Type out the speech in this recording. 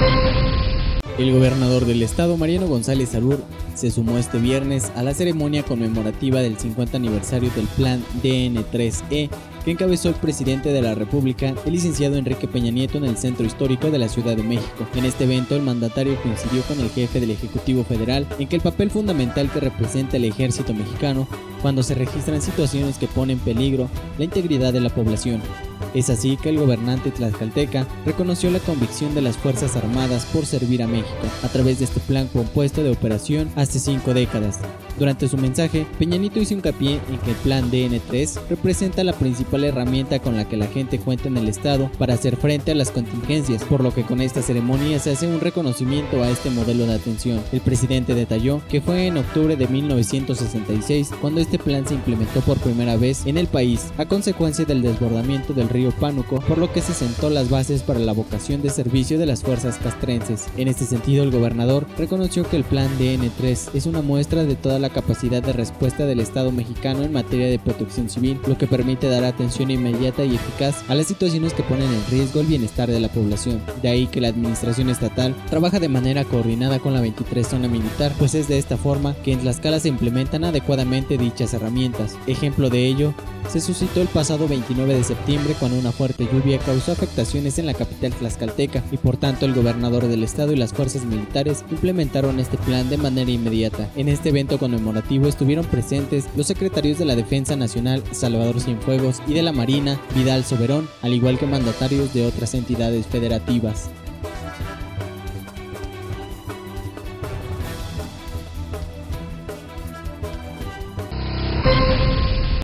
El gobernador del estado, Mariano González Ayur, se sumó este viernes a la ceremonia conmemorativa del 50 aniversario del Plan DN3E que encabezó el presidente de la República, el licenciado Enrique Peña Nieto, en el centro histórico de la Ciudad de México. En este evento, el mandatario coincidió con el jefe del Ejecutivo Federal en que el papel fundamental que representa el ejército mexicano cuando se registran situaciones que ponen en peligro la integridad de la población. Es así que el gobernante tlaxcalteca reconoció la convicción de las Fuerzas Armadas por servir a México a través de este plan compuesto de operación hace 5 décadas. Durante su mensaje, Peña Nieto hizo hincapié en que el plan DN3 representa la principal herramienta con la que la gente cuenta en el estado para hacer frente a las contingencias, por lo que con esta ceremonia se hace un reconocimiento a este modelo de atención. El presidente detalló que fue en octubre de 1966 cuando este plan se implementó por primera vez en el país a consecuencia del desbordamiento del río Pánuco, por lo que se sentó las bases para la vocación de servicio de las fuerzas castrenses. En este sentido, el gobernador reconoció que el plan DN3 es una muestra de toda la capacidad de respuesta del Estado mexicano en materia de protección civil, lo que permite dar atención inmediata y eficaz a las situaciones que ponen en riesgo el bienestar de la población. De ahí que la administración estatal trabaja de manera coordinada con la 23 zona militar, pues es de esta forma que en Tlaxcala se implementan adecuadamente dichas herramientas. Ejemplo de ello se suscitó el pasado 29 de septiembre cuando una fuerte lluvia causó afectaciones en la capital tlaxcalteca y por tanto el gobernador del estado y las fuerzas militares implementaron este plan de manera inmediata. En este evento conmemorativo estuvieron presentes los secretarios de la Defensa Nacional, Salvador Cienfuegos, y de la Marina, Vidal Soberón, al igual que mandatarios de otras entidades federativas.